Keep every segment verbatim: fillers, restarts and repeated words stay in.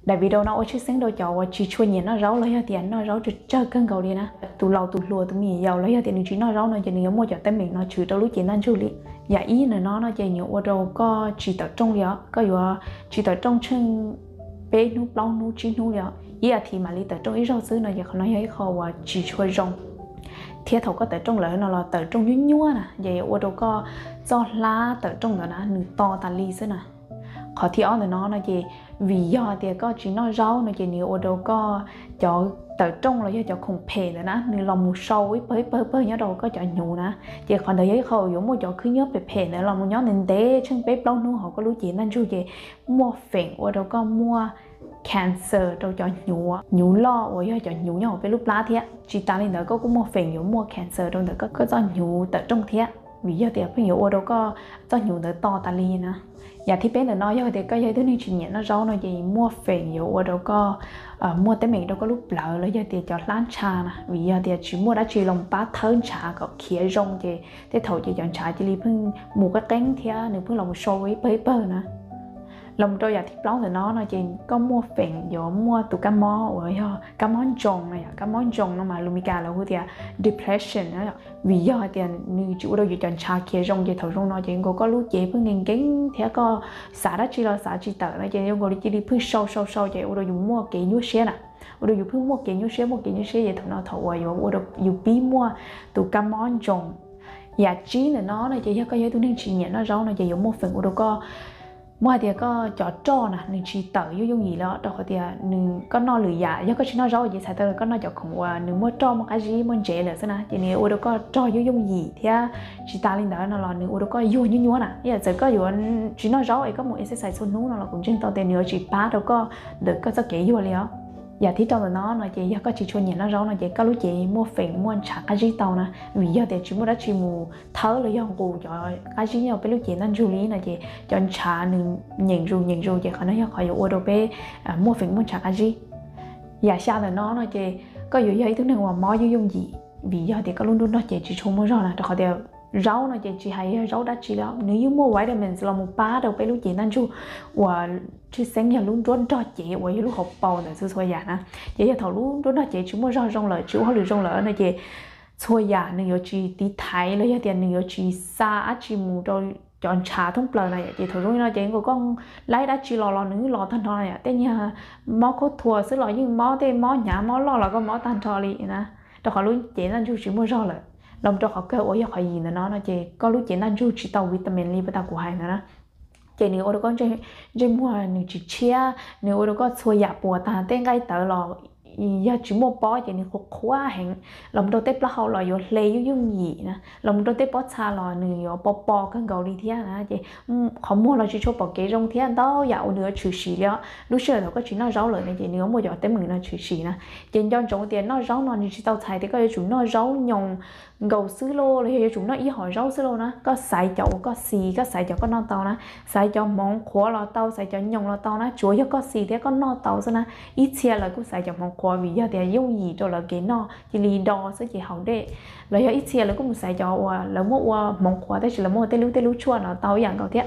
đại vì đâu nó ôi chứ sáng đâu cho chỉ chua nhẹ nó rau lấy tiền nó rau chỉ chơi cân cầu đi nè tụ lầu tụ lùa tụ mì giàu lấy tiền chỉ nó rau nó chỉ nhiều mua cho tên mình nó chửi đâu lúc chuyện ăn chú lý dạ ý là nó nó chỉ nhiều ở đâu có chỉ tập trung liao cóอยู่chỉ tập trung chân bé nút lâu nút chín nút liao ý là thì mà lý tập trung ý rau xứ nó giờ không nói ấy khó và chỉ chua rong thiết thầu có tập trung lại nó là tập trung nhún nhún nè vậy ở đâu có do lá tập trung rồi nè nửa to ta ly xứ nè khó thì ở nó nó gì vì do thì có chỉ nó rau nó chỉ nhiều ở đâu có cho tập trung là do cho khủng phê rồi nè như lòng một sâu ấy bơi bơi bơi nhớ đâu có cho nhủ nè chỉ còn thời gian khâu giống một chỗ cứ nhớ về phê nữa là một nhóm nên té chân bếp lâu nữa họ có lúc chuyện nên chú gì mua phèn ở đâu có mua cancer đâu cho nhủ nhủ lo ở do cho nhủ nhau về lúc lá thế chỉ ta nên đó có cũng mua phèn giống mua cancer đâu đó có có cho nhủ tập trung thế vì do thì ví dụ ở đâu có cho nhủ đỡ to ta li nè và thì bé là nói do thì có dây thứ này chuyện nhẹ nó rau nó gì mua phèn dụ ở đâu có uh, mua tới mình đâu có lúc lỡ lấy do thì cho lán trà nè vì giờ thì chỉ mua đã chỉ lòng bát thớn trà có khía rong thì thế thầu chỉ chọn trà chỉ liพึ่ง mua cái cánh thế nữaพึ่งlòng sôi với bấy bơ nè lòng trôi giờ thì lâu thì nó nó chỉ có mua phèn dụ mua tụ cá mó ở do cá món trồng này cá món trồng nó mà lumica là cái gì depression đó vì do thì như chủ đâu chọn trà khía rong thì thầu rong nó chỉ có có lúc chếพึ่งnghiên cứu thế có xả đã chỉ là xả chỉ tờ nó chỉ có đi chỉ điพึ่งsâu sâu sâu chỉ ở đâu dùng mua cái nhú xe nè ở đâu dùngพึ่งmua cái nhú xe mua cái nhú xe vậy thầu nó thầu ở ở đâu dùng bí mua tụ cá món trồng và chí là nó nó chỉ có giấy tôi nên chỉ nhận nó rau nó chỉ dùng một phần ở đâu có mua thì có chọn trò nè nên chỉ tờ vô dùng gì đó đâu có thì nên có nó lười dạ do có chỉ nó rau gì sai tờ có nó chọn khổng qua nên mua trò một cái gì mua chế là thế nào thì nếu ở đâu có trò vô dùng gì thì chỉ ta lên đó nó là nếu ở đâu có vô như nhúa nè bây giờ có vô chỉ nó rau ấy có một exercise xuân nú nó là cũng trên tàu tiền nữa chỉ ba đâu có được có rất kỹ vô liền và thì trong nó nó chỉ do có chỉ cho nhẹ nó rau nó chỉ có lúc chị mua phèn mua chả cái gì tàu nè vì giờ thì chỉ mua đã chỉ mua thớ là do cụ cho cái gì nhau cái lúc chị nên chú ý là chị chọn chả nên nhìn rồi nhìn rồi chị khỏi nói do khỏi ở đâu bé mua phèn mua chả cái gì và sao là nó nó chỉ có nhiều giấy thứ này mà mói vô dùng gì vì giờ thì có luôn luôn nó chỉ chỉ cho mua rau nè khỏi thì rau nó chỉ chỉ hay rau đã chỉ là nếu như mua vitamins là một ba đâu bé lúc chị nên chú và chứ sáng giờ luôn trốn cho chị và lúc học bầu là sư xoay già nè chị giờ thầu luôn trốn cho chị chúng mua rau rong lợi chú họ lừa rong lợi này chị xoay già nên giờ chị tí thái lấy tiền nên giờ chị xa chị mua rồi chọn trà thông bờ này chị thầu luôn nó chị của con lấy đã chị lò lò nữ lò thanh thò này tên nhà máu có thua xứ lò nhưng máu tên máu nhả máu lò là con máu thanh thò đi nè cho họ luôn chị nên chú chỉ mua rau lợi lòng cho họ kêu ôi giờ khỏi gì nữa nó nó chị có lúc chị nên chú chỉ tàu vitamin li với tàu của hai nữa chị nếu ở con chơi chơi mua nếu chỉ chia nếu ở có xôi dạp bùa ta tên ngay tờ lò giờ chỉ mua bó chị nếu khô quá hẹn lòng đôi tép lá hậu lò vô lê vô dùng gì nè lòng đôi tép bó xa lò nếu bó bó cái gầu đi thế nè chị không mua là chỉ cho bỏ cái rong thế đó dạo nữa chửi xì đó lúc xưa là có chỉ nó rau lợi này chị nếu mua giỏ tép mình là chửi xì nè chị cho trồng tiền nó rau nó chỉ tao xài thì có chúng nó rau nhồng gầu sứ lô thì chúng nó ý hỏi rau sứ lô nè có xài chậu có xì có xài chậu có non tàu nè xài cho món khóa lò tàu xài cho nhồng lò tàu nè chuối có xì thế có non tàu xí nè ít xe là cũng xài cho món khóa vì giờ thì dùng gì cho là cái nó chỉ lì đo sẽ chỉ hậu đấy là giờ ít xe là cũng xài cho là mua món khóa thế chỉ là mua tê lú tê lú chua nó tàu dạng cầu thế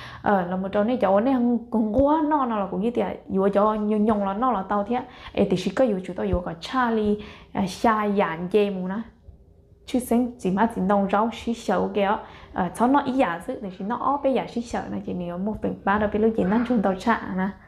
ờ là một trò này cháu này cũng quá no nó là cũng như thế vừa cho nhung nhung là nó là tàu thế ấy thì chỉ có vừa chúng tôi vừa có Charlie xa dạng dê mù nè chứ sinh chỉ mà chỉ nông rau xí sầu kia ờ cho nó ý giả sự thì chỉ nó ó bây giờ xí sầu này chỉ nếu một phần ba đâu bây lúc chỉ năng chúng tôi trả nè